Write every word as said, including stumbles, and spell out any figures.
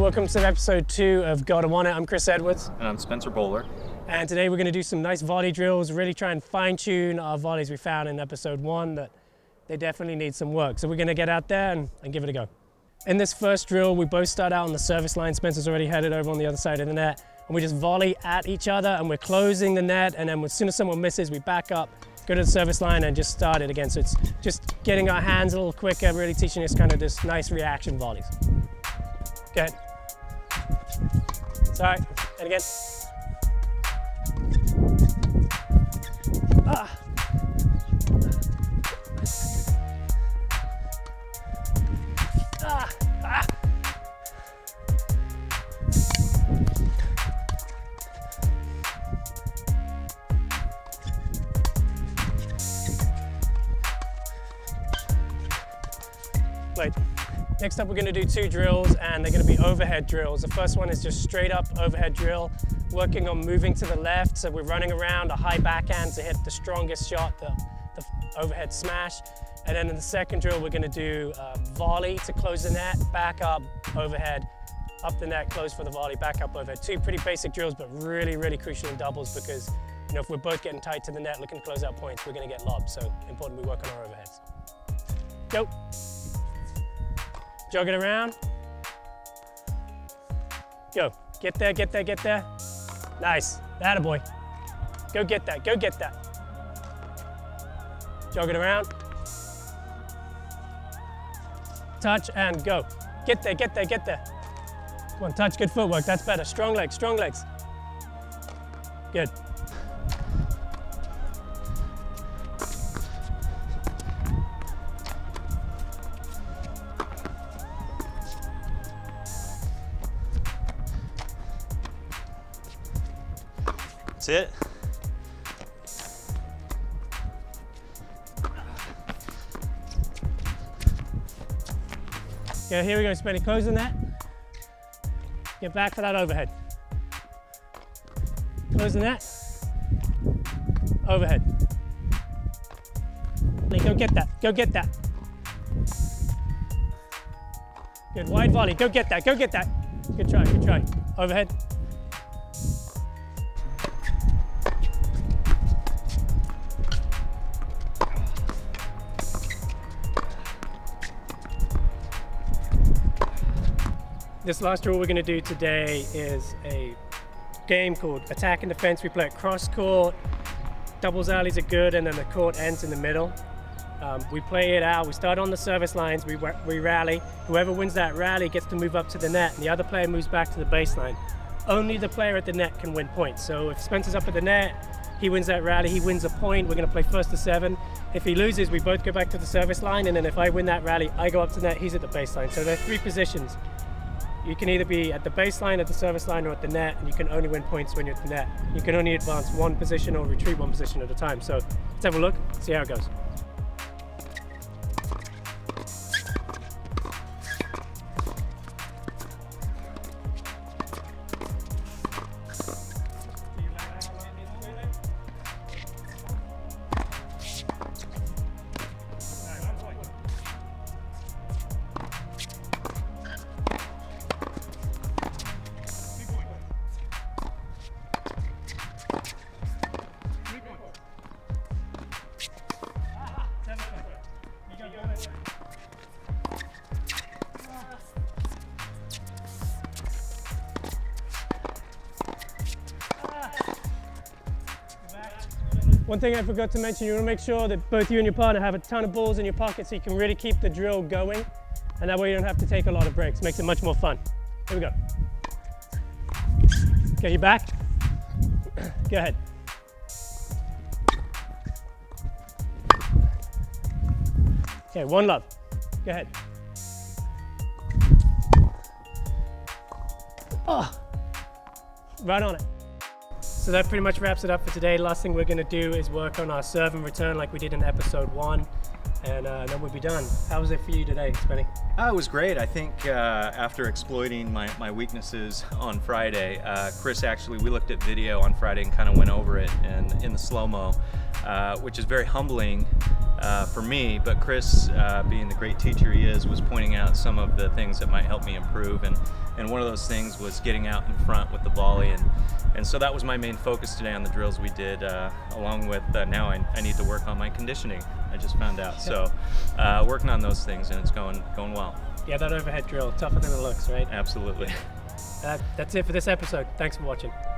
welcome to episode two of Gotta Want It. I'm Chris Edwards. And I'm Spencer Boller. And today we're going to do some nice volley drills, really try and fine tune our volleys we found in episode one that they definitely need some work. So we're going to get out there and, and give it a go. In this first drill, we both start out on the service line. Spencer's already headed over on the other side of the net. And we just volley at each other and we're closing the net. And then as soon as someone misses, we back up, go to the service line and just start it again. So it's just getting our hands a little quicker, really teaching us kind of this nice reaction volleys. Good. Sorry, and again. Ah. Ah. Ah. Wait. Next up, we're going to do two drills, and they're going to be overhead drills. The first one is just straight up overhead drill, working on moving to the left. So we're running around a high backhand to hit the strongest shot, the, the overhead smash. And then in the second drill, we're going to do a volley to close the net, back up, overhead, up the net, close for the volley, back up, overhead. Two pretty basic drills, but really, really crucial in doubles because, you know, if we're both getting tight to the net, looking to close out points, we're going to get lobbed. So important we work on our overheads. Go. Jog it around. Go. Get there, get there, get there. Nice. Attaboy. Go get that, go get that. Jog it around. Touch and go. Get there, get there, get there. Come on, touch, good footwork. That's better. Strong legs, strong legs. Good. That's it. Okay, here we go, Spenny. Close the net. Get back for that overhead. Close the net. Overhead. Go get that. Go get that. Good. Wide volley. Go get that. Go get that. Good try. Good try. Overhead. This last drill we're going to do today is a game called Attack and Defense. We play it cross court, doubles alleys are good, and then the court ends in the middle. Um, we play it out, we start on the service lines, we, we rally. Whoever wins that rally gets to move up to the net, and the other player moves back to the baseline. Only the player at the net can win points. So if Spencer's up at the net, he wins that rally, he wins a point, we're going to play first to seven. If he loses, we both go back to the service line, and then if I win that rally, I go up to the net, he's at the baseline. So there are three positions. You can either be at the baseline, at the service line, or at the net, and you can only win points when you're at the net. You can only advance one position or retreat one position at a time. So let's have a look, see how it goes. One thing I forgot to mention, you want to make sure that both you and your partner have a ton of balls in your pocket so you can really keep the drill going, and that way you don't have to take a lot of breaks. Makes it much more fun. Here we go. Okay, you back? Go ahead. Okay, one love. Go ahead. Oh, right on it. So that pretty much wraps it up for today. Last thing we're going to do is work on our serve and return like we did in episode one, and uh, then we'll be done. How was it for you today, Spenny? Uh, it was great. I think uh, after exploiting my, my weaknesses on Friday, uh, Chris actually, we looked at video on Friday and kind of went over it and in the slow-mo, uh, which is very humbling uh, for me, but Chris, uh, being the great teacher he is, was pointing out some of the things that might help me improve, and and one of those things was getting out in front with the volley, and and so that was my main focus today on the drills we did, uh, along with uh, now I, I need to work on my conditioning. I just found out, so uh, working on those things, and it's going going well. Yeah, that overhead drill, tougher than it looks, right? Absolutely. Uh, that's it for this episode. Thanks for watching.